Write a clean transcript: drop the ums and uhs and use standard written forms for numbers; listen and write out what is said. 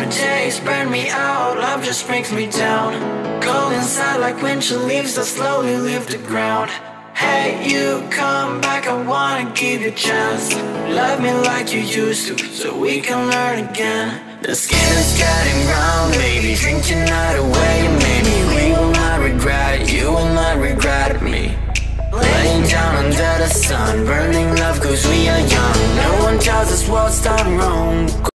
bitter taste burn me out, love just brings me down. Cold inside like winter leaves that slowly leave the ground. Hey, you come back, I wanna give you a chance. Love me like you used to, so we can learn again. The skin is getting round, baby, drink your night away. Maybe we will not regret it, you will not regret me. Laying down under the sun, burning love cause we are young. No one tells us what's done wrong.